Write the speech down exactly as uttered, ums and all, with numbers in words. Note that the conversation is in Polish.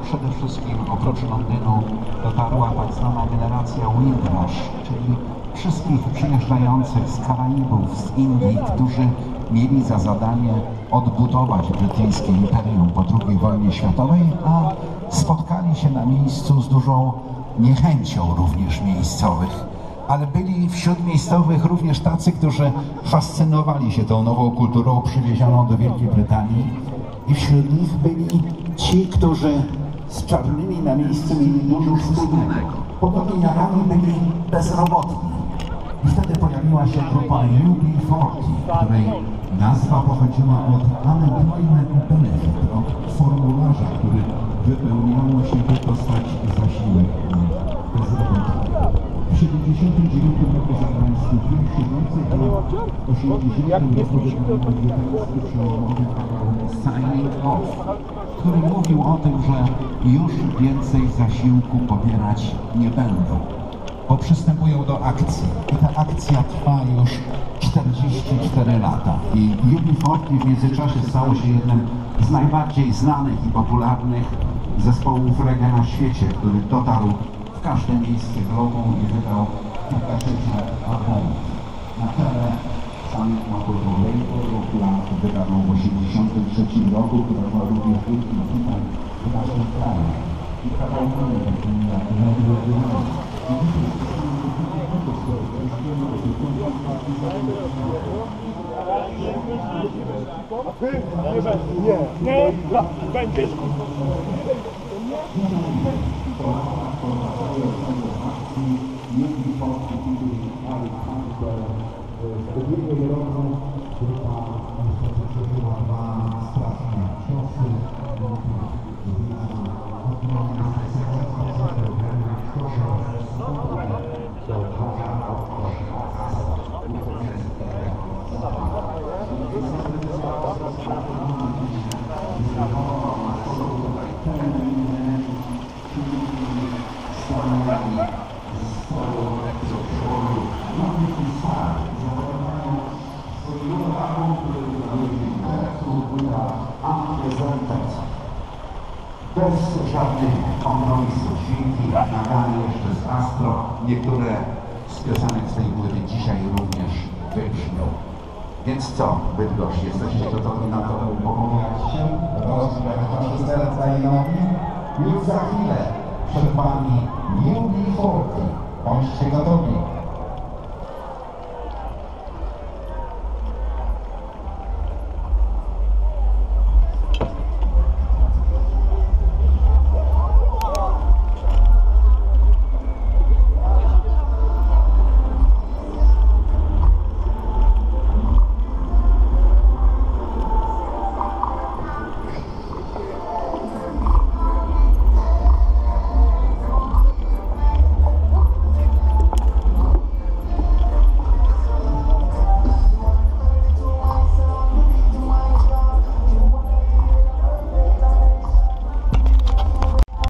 przede wszystkim oprócz Londynu dotarła tak zwana generacja Windrush, czyli wszystkich przyjeżdżających z Karaibów, z Indii, którzy mieli za zadanie odbudować brytyjskie imperium po drugiej wojnie światowej, a spotkali się na miejscu z dużą niechęcią również miejscowych. Ale byli wśród miejscowych również tacy, którzy fascynowali się tą nową kulturą przywiezioną do Wielkiej Brytanii i wśród nich byli ci, którzy z czarnymi na miejscu mieli dużo wspólnego. Podobnie jarani byli bezrobotni. I wtedy pojawiła się grupa U B czterdzieści, której nazwa pochodziła od Unemployment Benefit, od formularza, który wypełniało się, by dostać zasiłek bezrobotny. W siedemdziesiątym dziewiątym roku zagraniczny film siedzący do osiemdziesiątym roku wykonał amerykański przełomowy Signing Off, który mówił o tym, że już więcej zasiłku pobierać nie będą, bo przystępują do akcji. I ta akcja trwa już czterdzieści cztery lata. I U B czterdzieści w międzyczasie stało się jednym z najbardziej znanych i popularnych zespołów reggae na świecie, który dotarł w każde miejsce globu i wydał kilkadziesiąt albumów. Na czele samego Rainbow Lat wydaną w osiemdziesiątym trzecim roku, która była również wielkim hitem w naszym kraju. I kawałkami takimi jak Melody Wymań. Nie, nie, będziesz. Bez żadnych kompromisów, dźwięki nagrane jeszcze z Astro. Niektóre z piosenek z tej płyty dzisiaj również wybrzmią. Więc co, Bydgoszcz, jesteście gotowi na to, by popowiadać się? Rozgrzać nasze serca i nogi? Już za chwilę przed Wami U B czterdzieści. Bądźcie gotowi.